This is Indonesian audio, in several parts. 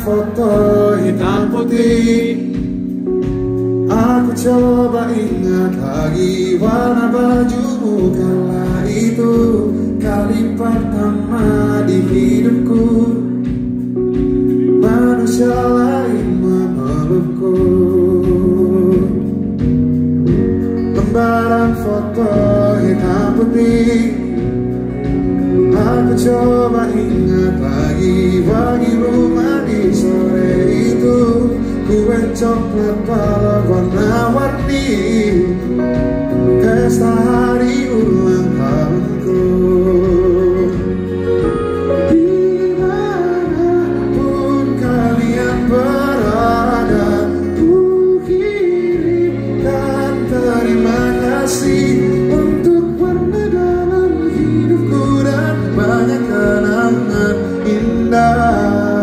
foto hitam putih. Aku coba ingat lagi warna bajumu kala itu, kali pertama di hidupku manusia lain memelukku. Lembaran foto hitam putih. Aku coba ingat lagi bagimu di sore itu, kue coklat pala warna-warni, pesta hari ulang tahunku. Dimanapun kalian berada, ku kirimkan terima kasih untuk warna dalam hidupku dan banyak kenangan indah.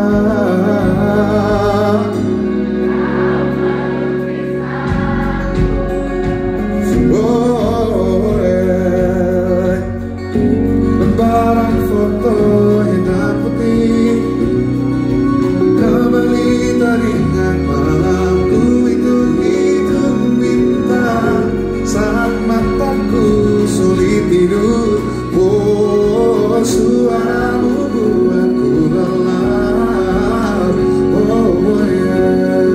Lembaran foto hitam putih, kembali teringat malamku hitung bintang saat mataku sulit tidur. Oh, suaramu buatku lelah. Oh yeah.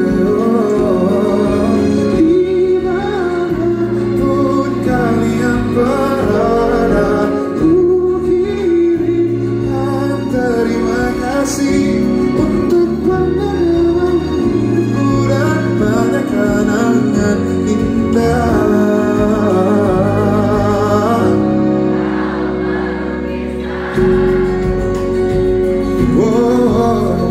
Dimanapun kalian berada, terima kasih untuk warna hidupku dan banyak kenangan indah. Oh,